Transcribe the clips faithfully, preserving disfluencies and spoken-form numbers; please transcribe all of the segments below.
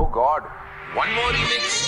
Oh God, one more remix.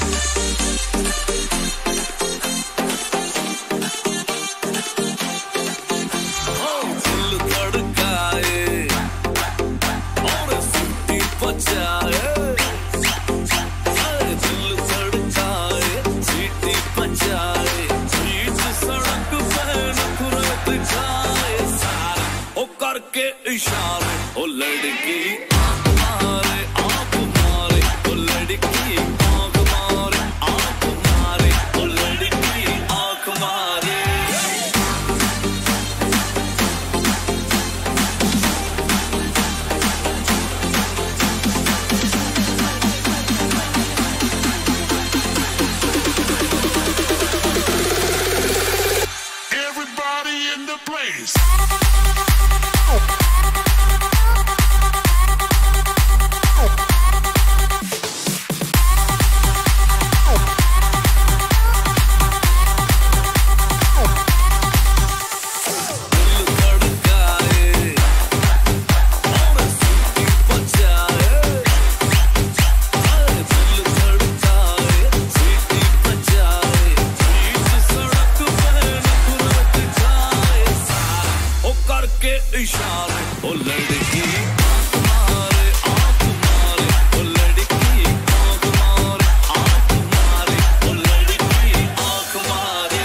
के इशारे ओ लड़की आँख मारे आँख मारे ओ लड़की आँख मारे आँख मारे ओ लड़की आँख मारे Everybody in the place. के इशारे ओ लड़की आँख मारे आँख मारे ओ लड़की आँख मारे आँख मारे ओ लड़की आँख मारे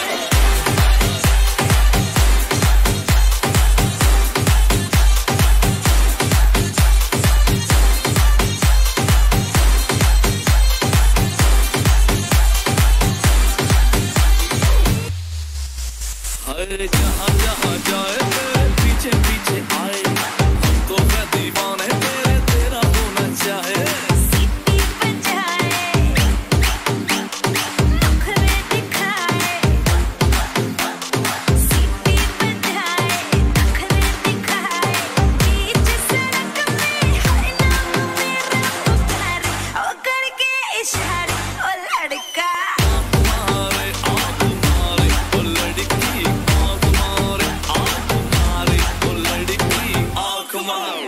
हाय जहाँ जहाँ जाए पीछे पीछे आए हमको क्या दीवाने तेरे तेरा होना चाहे सीटी बजाए नखरे दिखाए सीटी बजाए नखरे दिखाए बीच सड़क में हर नाम मेरा पुकारे ओ करके इशारे ओ लड़का आँख मारे आँख मारे ओ लड़की आँख मारे आँख मारे ओ लड़की आँख मारे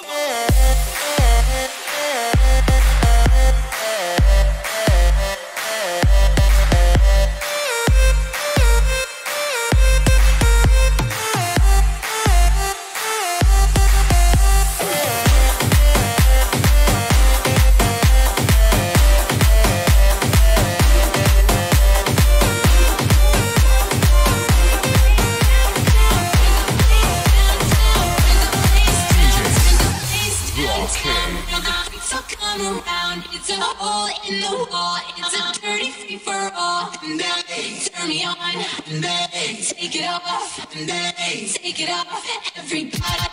So come around, it's a hole in the wall, it's a dirty free for all. And they turn me on, and they take it off, and they take it off. Everybody.